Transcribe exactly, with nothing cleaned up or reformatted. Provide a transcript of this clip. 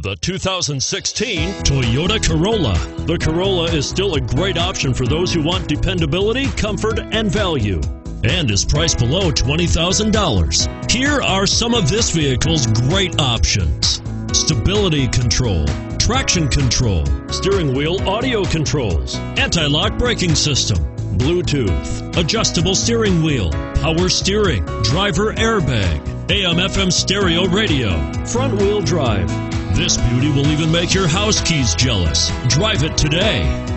The two thousand sixteen Toyota Corolla. The Corolla is still a great option for those who want dependability, comfort, and value, and is priced below twenty thousand dollars. Here are some of this vehicle's great options: stability control, traction control, steering wheel audio controls, anti-lock braking system, Bluetooth, adjustable steering wheel, power steering, driver airbag, A M F M stereo radio, front wheel drive. This beauty will even make your house keys jealous. Drive it today.